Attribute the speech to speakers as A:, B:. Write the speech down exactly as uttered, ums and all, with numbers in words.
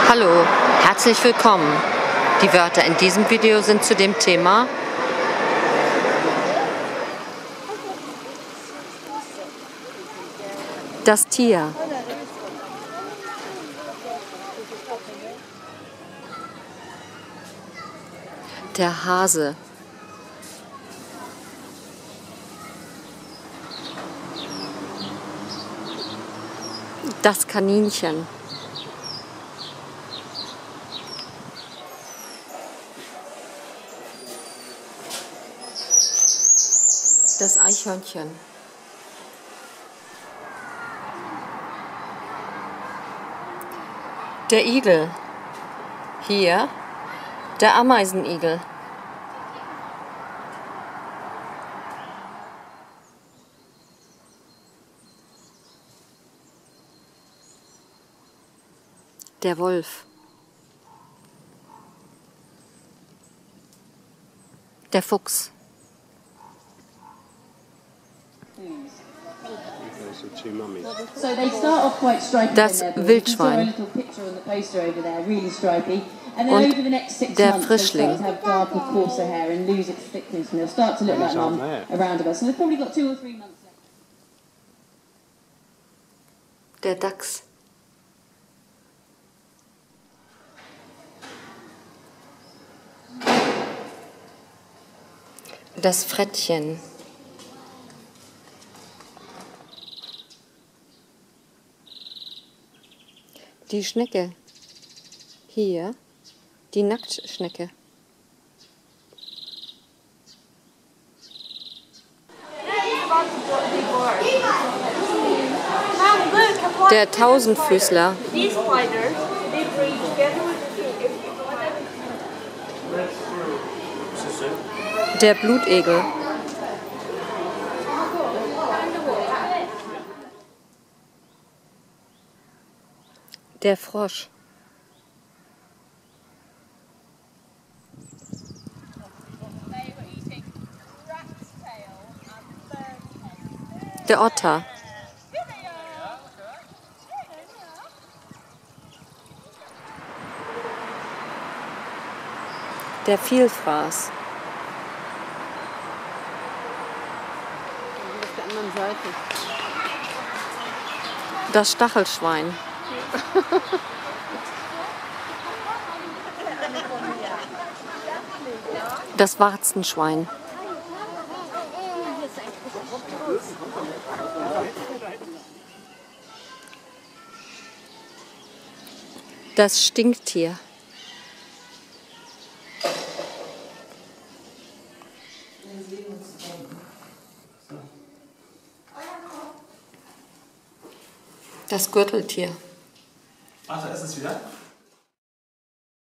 A: Hallo, herzlich willkommen. Die Wörter in diesem Video sind zu dem Thema das Tier, der Hase, das Kaninchen, das Eichhörnchen, der Igel, hier der Ameisenigel, der Wolf, der Fuchs, das Wildschwein und der Frischling. Der Dachs. Das Frettchen. Die Schnecke. Hier die Nacktschnecke. Der Tausendfüßler. Der Blutegel. Der Frosch. Der Otter. Der Vielfraß.
B: Auf der anderen Seite.
A: Das Stachelschwein. Das Warzenschwein. Das Stinktier. Das Gürteltier.
C: Ach, da ist es wieder?